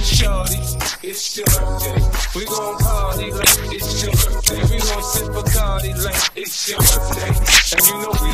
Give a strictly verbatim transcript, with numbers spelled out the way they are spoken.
shorty, it's your birthday. We gon' party like it's your birthday. We gon' sip Bacardi like it's your birthday. And you know we